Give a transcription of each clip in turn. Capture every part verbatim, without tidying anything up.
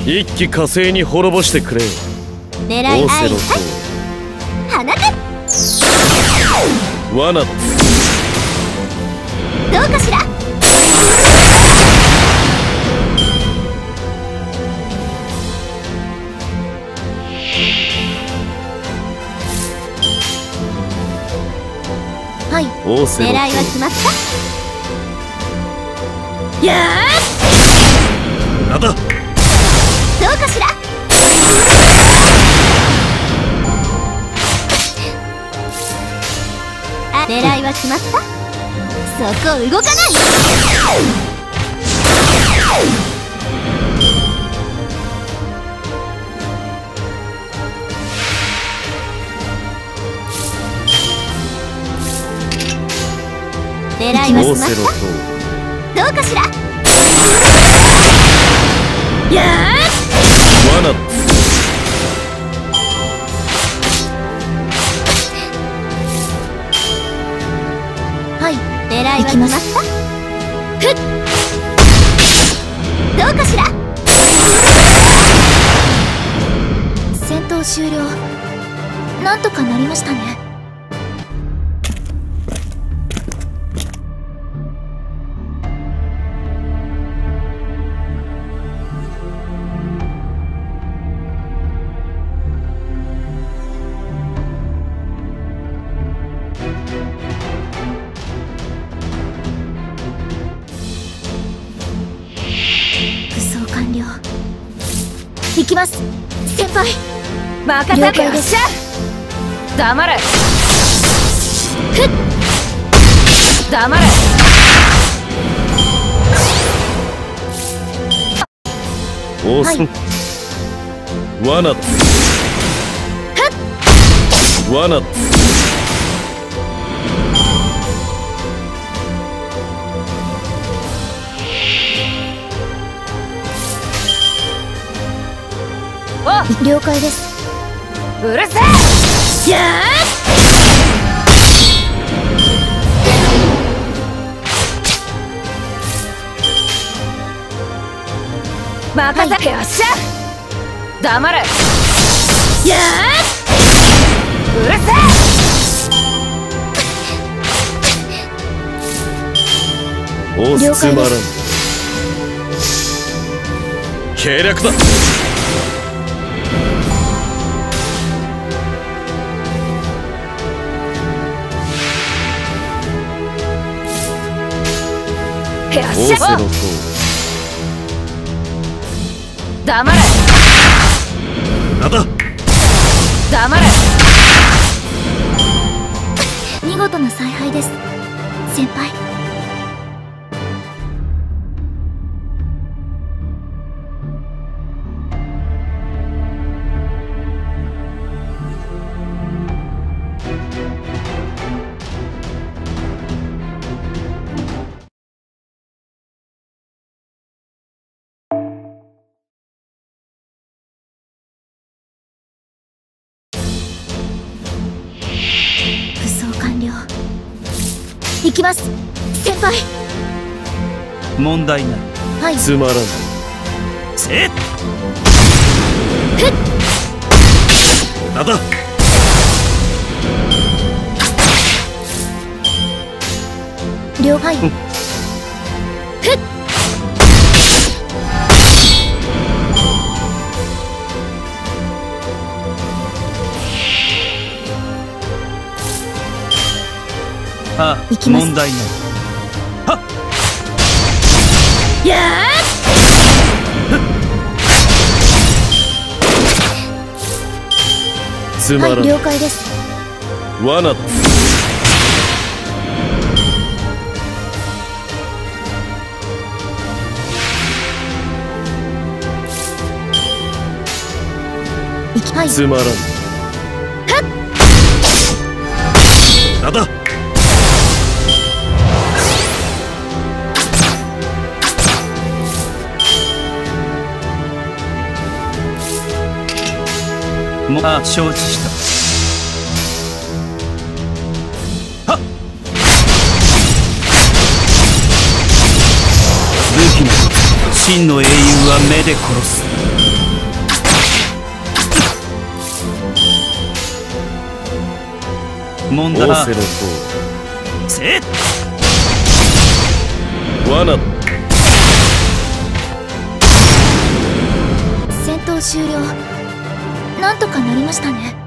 一気火星に滅ぼしてくれよ。 狙い合い、はい、放て。 罠。どうかしら。はい、狙いは決まった。やー。 なんだ。どうかしら。あ、狙いは決まった。そこ動かない。狙いは決まった。どうかしら。やー。 罠。 はい、狙いは決まった。ふっ。どうかしら。戦闘終了。なんとかなりましたね。行きます、先輩。任せてよっしゃ。黙れ。ふっ。黙れ。 おーす。罠だ。罠だ。了解です。うるせえ。やー。任せてよっしゃ。黙れ。やー。うるせえ。おすつまらん。計略だ。 よっしゃ。黙れ。 なんだ。 黙れ。見事な采配です、先輩。行きます、先輩。 問題ない。 はい。 つまらない。 せっ。 ふっ。 なんだ。 了解。ふっ。 ああ、問題ない。はっ。 やー。つまらん。 はい、了解です。 罠。 はい、 つまらん。はっ。なんだ。 もあ承知した。はっ。武器な真の英雄は目で殺す。 問題だ。 オセロとせっ罠。 戦闘終了。なんとかなりましたね。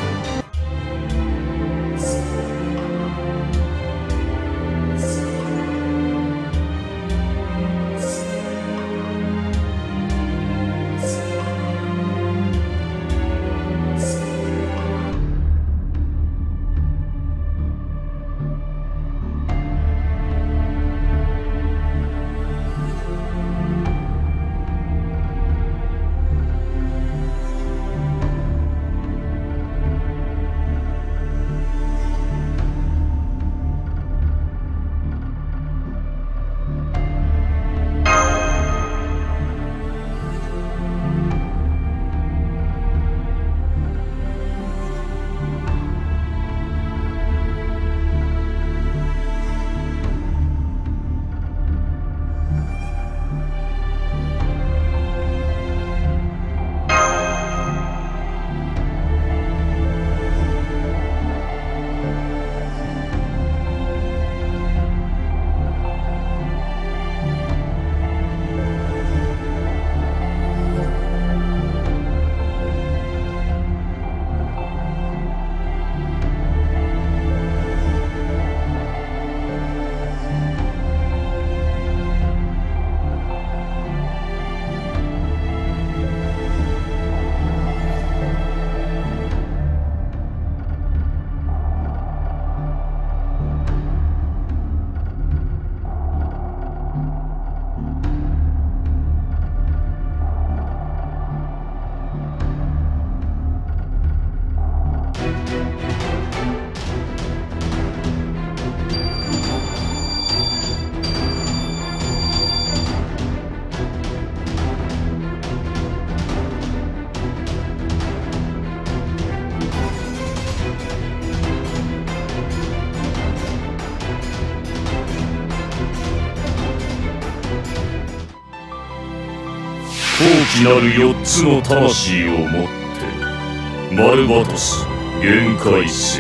高貴なる四つの魂をもってマルバトス限界せ。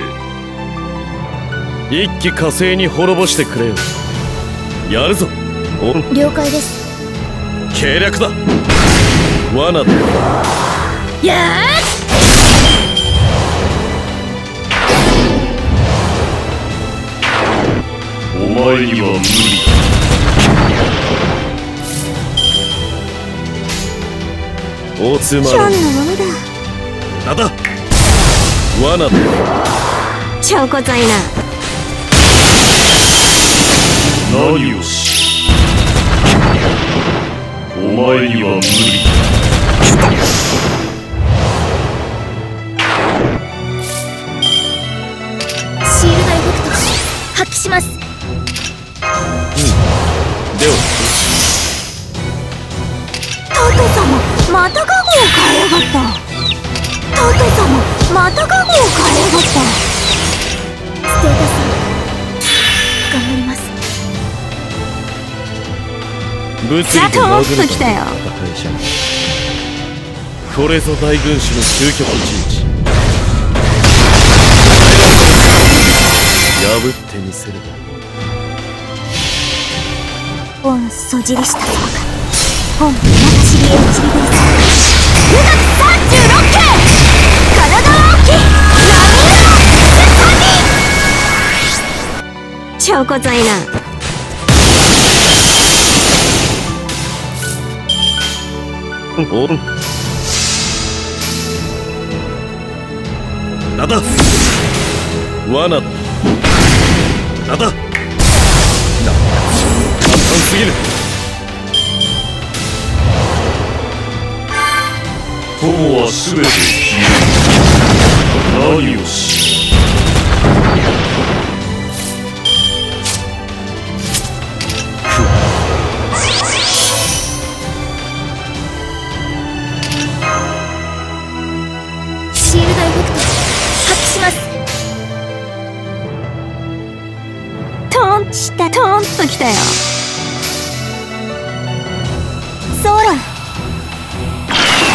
一気火星に滅ぼしてくれよ。やるぞ。お了解です。 計略だ。罠だ。 やお前には無理だ。 大津丸ひょんなものだ。 なんだ。罠だ。 ちょこざいな。 何をし。お前には無理だ。 シールドエフェクト発揮します。 ではタト様、また加護を変えやがった。タト様、また加護を変えやがった。ステータス頑張ります。 物理でザトーン殴るときたよ。 戦いじゃん。これぞ大軍師の究極陣地。破ってみせるだ。 本そじりした様が本中知りへ導き出す。無学さんじゅうろっけい体は大きい波チョコザイナ。 おんなんだ。罠だ。なんだ。な簡単すぎる。 友はすべて消える。何をし。 シールドエフェクト発揮します。トーンしたトーンときたよ。そらあらよ。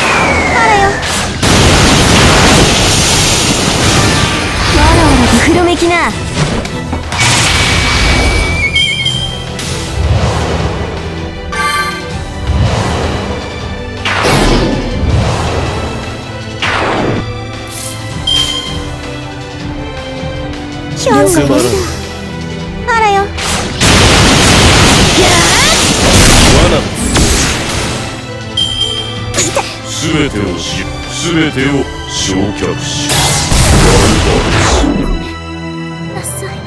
わらわらとふろめききな。ひょんつまらん。 あらよ。 罠すべてをしすべてを焼却しなさい。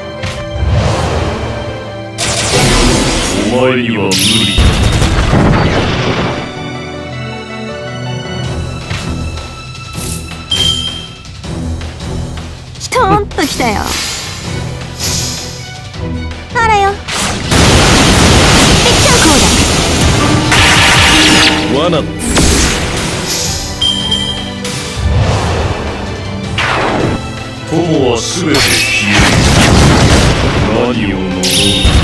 お前には無理だ。 ストーンときたよ。あらよ。できちゃうこうだ。 罠友はすべて消える。何を望む。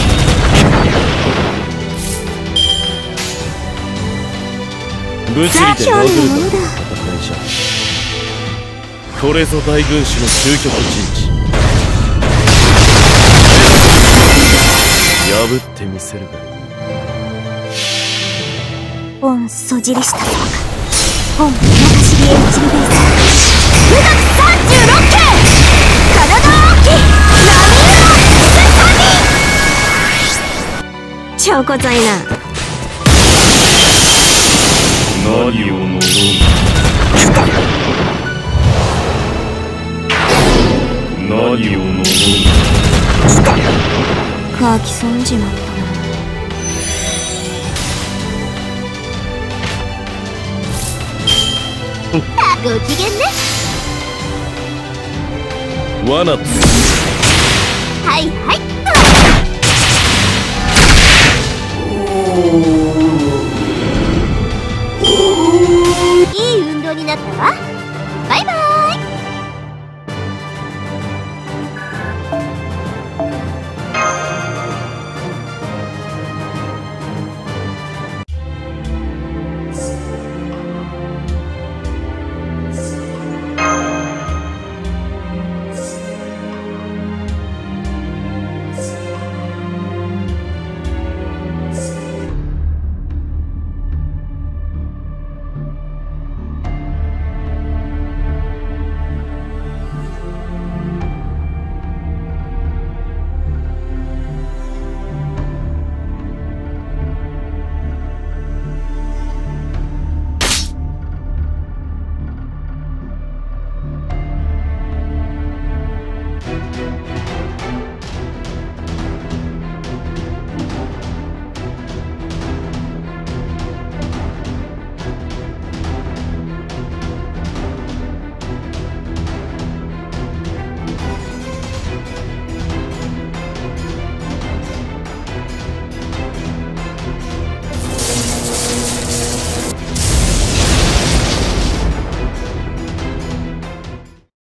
物理で殴るという戦いじゃ。これぞ大軍師の究極陣地。破ってみせるがいい。 本そじりした本流しりへ導いた無学さんじゅうろっけん体大きい波のすさみ超こざいな。 何を望む。何を望む。 乾き損じまったな。ご機嫌ね。 罠はいはい。いい運動になったわ。バイバイ。